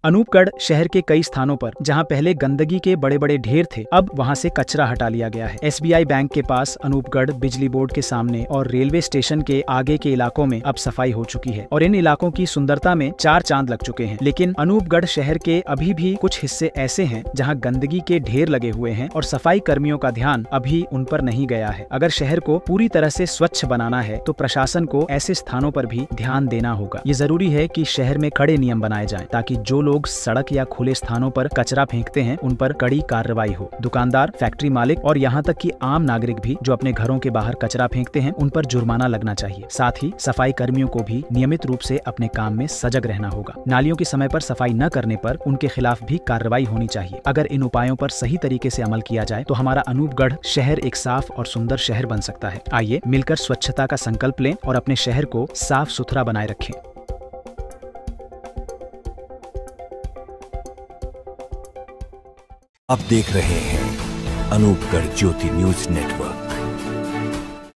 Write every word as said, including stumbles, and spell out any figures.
अनूपगढ़ शहर के कई स्थानों पर जहां पहले गंदगी के बड़े बड़े ढेर थे, अब वहां से कचरा हटा लिया गया है। एस बी आई बैंक के पास, अनूपगढ़ बिजली बोर्ड के सामने और रेलवे स्टेशन के आगे के इलाकों में अब सफाई हो चुकी है और इन इलाकों की सुंदरता में चार चांद लग चुके हैं। लेकिन अनूपगढ़ शहर के अभी भी कुछ हिस्से ऐसे हैं जहां गंदगी के ढेर लगे हुए हैं और सफाई कर्मियों का ध्यान अभी उन पर नहीं गया है। अगर शहर को पूरी तरह से स्वच्छ बनाना है तो प्रशासन को ऐसे स्थानों पर भी ध्यान देना होगा। ये जरूरी है कि शहर में कड़े नियम बनाए जाएं ताकि जो लोग सड़क या खुले स्थानों पर कचरा फेंकते हैं उन पर कड़ी कार्रवाई हो। दुकानदार, फैक्ट्री मालिक और यहाँ तक कि आम नागरिक भी जो अपने घरों के बाहर कचरा फेंकते हैं उन पर जुर्माना लगना चाहिए। साथ ही सफाई कर्मियों को भी नियमित रूप से अपने काम में सजग रहना होगा। नालियों की समय पर सफाई न करने पर उनके खिलाफ भी कार्रवाई होनी चाहिए। अगर इन उपायों पर सही तरीके से अमल किया जाए तो हमारा अनूपगढ़ शहर एक साफ और सुंदर शहर बन सकता है। आइए मिलकर स्वच्छता का संकल्प लें और अपने शहर को साफ सुथरा बनाए रखें। आप देख रहे हैं अनूपगढ़ ज्योति न्यूज नेटवर्क।